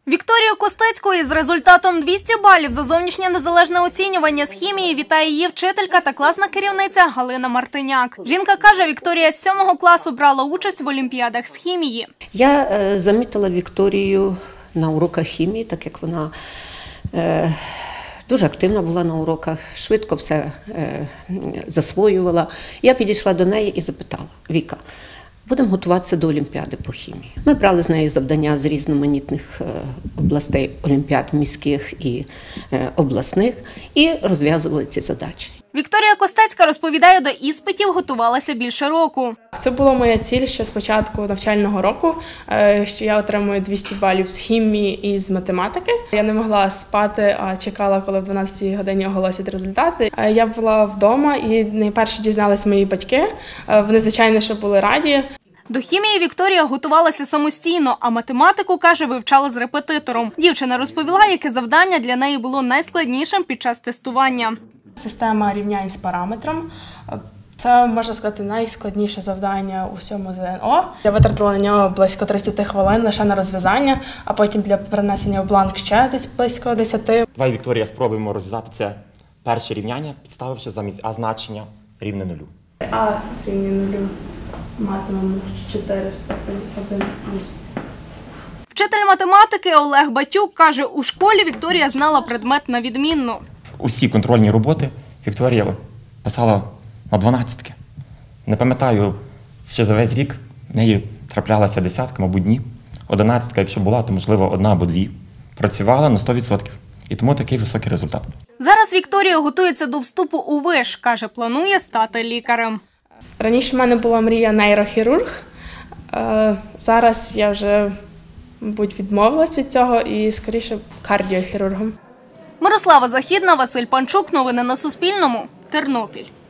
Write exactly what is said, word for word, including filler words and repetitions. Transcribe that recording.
Вікторію Костецьку із результатом двісті балів за зовнішнє незалежне оцінювання з хімії вітає її вчителька та класна керівниця Галина Мартиняк. Жінка каже, Вікторія з сьомого класу брала участь в олімпіадах з хімії. Я е, замітила Вікторію на уроках хімії, так як вона е, дуже активна була на уроках, швидко все е, засвоювала. Я підійшла до неї і запитала: Віка, будемо готуватися до олімпіади по хімії. Ми брали з нею завдання з різноманітних областей, олімпіад міських і обласних, і розв'язували ці задачі. Вікторія Костецька розповідає, до іспитів готувалася більше року. Це була моя ціль ще з початку навчального року, що я отримую двісті балів з хімії і з математики. Я не могла спати, а чекала, коли в дванадцятій годині оголосять результати. Я була вдома і найперше дізнались мої батьки. Вони, звичайно, що були раді. До хімії Вікторія готувалася самостійно, а математику, каже, вивчала з репетитором. Дівчина розповіла, яке завдання для неї було найскладнішим під час тестування. Система рівнянь з параметром – це, можна сказати, найскладніше завдання у всьому ЗНО. Я витратила на нього близько тридцяти хвилин лише на розв'язання, а потім для перенесення в бланк ще десь близько десяти. Давай, Вікторія, спробуємо розв'язати це перше рівняння, підставивши замість А значення рівне нулю. А рівне нулю матимемо чотири в степені один плюс. Вчитель математики Олег Батюк каже, у школі Вікторія знала предмет на відмінно. Усі контрольні роботи Вікторія писала на дванадцятки. Не пам'ятаю, ще за весь рік в неї траплялася десятка, мабуть, дні. Одинадцятка, якщо була, то, можливо, одна або дві. Працювала на сто відсотків. І тому такий високий результат. Зараз Вікторія готується до вступу у виш. Каже, планує стати лікарем. Раніше в мене була мрія нейрохірург. Зараз я вже, мабуть, відмовилась від цього і, скоріше, кардіохірургом. Мирослава Західна, Василь Панчук. Новини на Суспільному. Тернопіль.